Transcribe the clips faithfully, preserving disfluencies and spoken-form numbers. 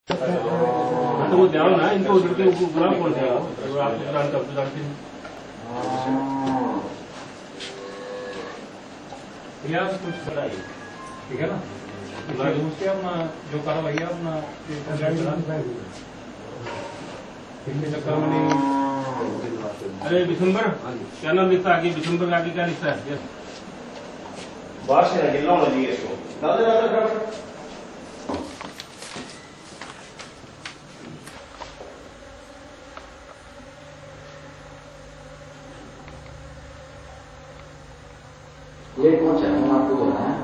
तो वो ध्यान ना इनको उधर के गुलाम कौन सा आप जानते हो जानते हैं यार कुछ बताइए ठीक है ना उसके अपना जो कार्रवाई है अपना चक्कर में नहीं। अरे दिसंबर क्या नाम लिखता है आगे दिसंबर आगे क्या लिखता है बाहर से गिरना होना चाहिए इसको ये कौन सा है आपको बोला है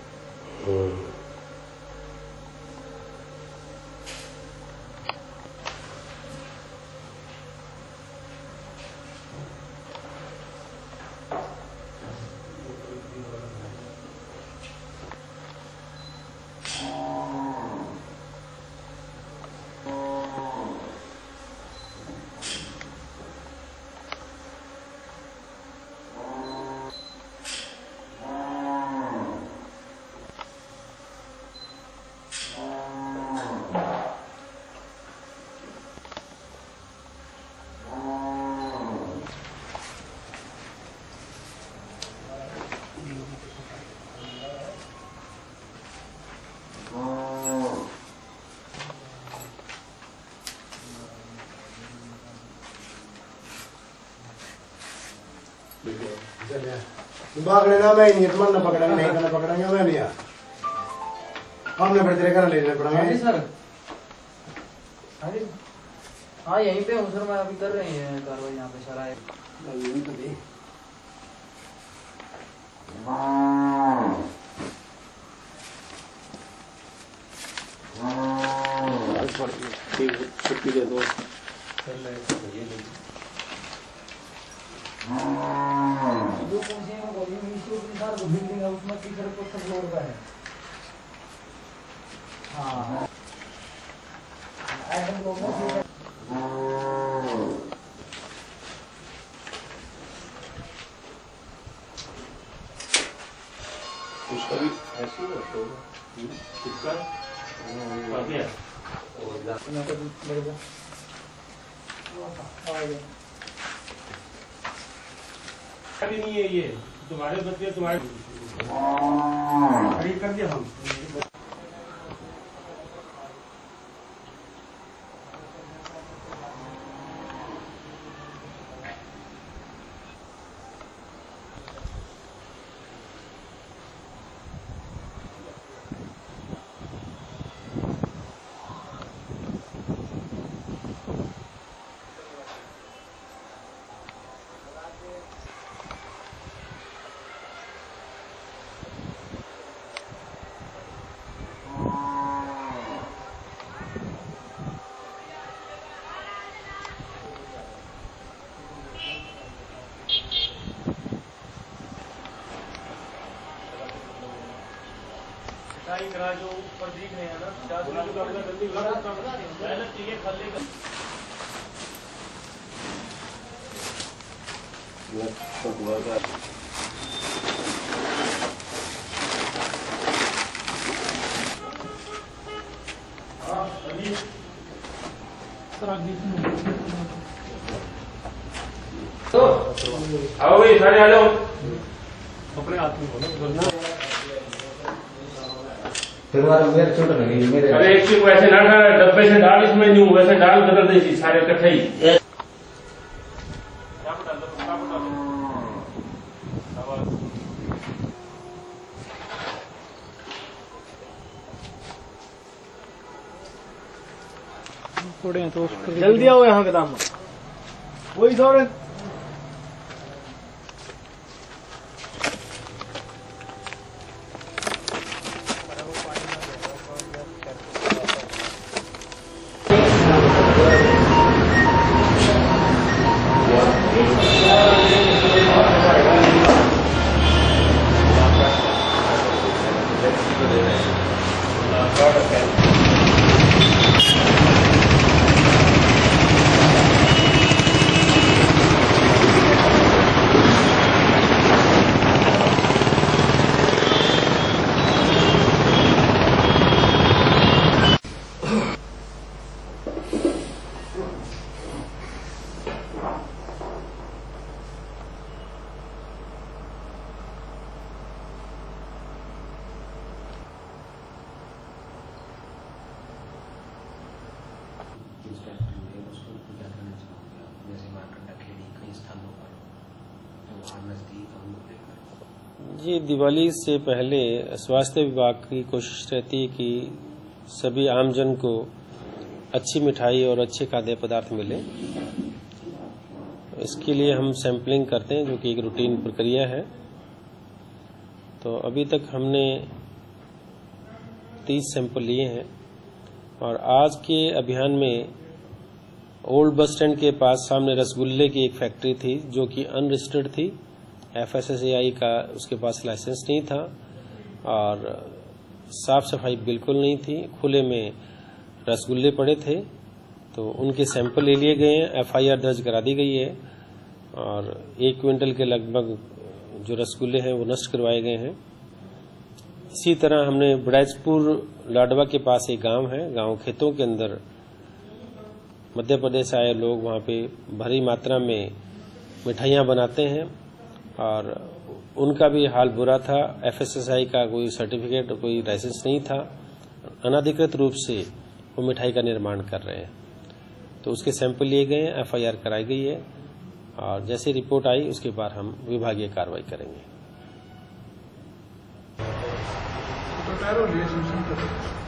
भागने ना मैं नहीं तुम्हारा ना पकड़ेंगे नहीं करना पकड़ेंगे मैं नहीं यार हमने फिर तेरे घर लेने पड़ेंगे सर। अरे हाँ यहीं पे हूँ सर मैं अभी कर रही है कार्रवाई यहाँ पे सारा यही तो दे छुट्टी दे दो जो कौन सी है वॉल्यूम इश्यू की सर बिल्डिंग है उसमें तीसरे को सब फ्लोर का है। हाँ ऐसे लोग ना उसका भी ऐसे ही होता होगा किसका काफी है और मैं तो मेरे को आ गया अभी नहीं है ये तुम्हारे बच्चे तुम्हारे खरीद कर दिया हम करा जो ऊपर दिख रहे हैं ना मेहनत चाहिए खल्ले का तो आओ भाई सारे आ जाओ अपने हाथ में बोलो फिर मेरे छोटे लगे मेरे अरे एक चीज वैसे ना डब्बे से डाल इसमें नहीं वैसे डाल बदल दे सारे इकट्ठे ही थोड़े तो जल्दी आओ यहाँ के दाम वही थोड़े स्टेप लेंगे उसको क्या करना चाहोगे आप? जैसे मार्केट खेड़ी कई स्थानों पर तो वहाँ नजदीक हम लोग लेकर जी, दिवाली से पहले स्वास्थ्य विभाग की कोशिश रहती है कि सभी आमजन को अच्छी मिठाई और अच्छे खाद्य पदार्थ मिले। इसके लिए हम सैंपलिंग करते हैं, जो कि एक रूटीन प्रक्रिया है। तो अभी तक हमने तीस सैंपल लिए हैं और आज के अभियान में ओल्ड बस स्टैंड के पास सामने रसगुल्ले की एक फैक्ट्री थी जो कि अनरजिस्टर्ड थी। F S S A I का उसके पास लाइसेंस नहीं था और साफ सफाई बिल्कुल नहीं थी, खुले में रसगुल्ले पड़े थे। तो उनके सैंपल ले लिए गए हैं, एफ आई आर दर्ज करा दी गई है और एक क्विंटल के लगभग जो रसगुल्ले हैं वो नष्ट करवाए गए हैं। इसी तरह हमने बड़ैचपुर लाडवा के पास एक गांव है, गांव खेतों के अंदर मध्य प्रदेश से आए लोग वहां पे भारी मात्रा में मिठाइयां बनाते हैं और उनका भी हाल बुरा था। एफ एस एस आई का कोई सर्टिफिकेट, कोई लाइसेंस नहीं था, अनाधिकृत रूप से वो मिठाई का निर्माण कर रहे हैं। तो उसके सैंपल लिए गए हैं, एफ आई आर कराई गई है और जैसे रिपोर्ट आई उसके बाद हम विभागीय कार्रवाई करेंगे। तो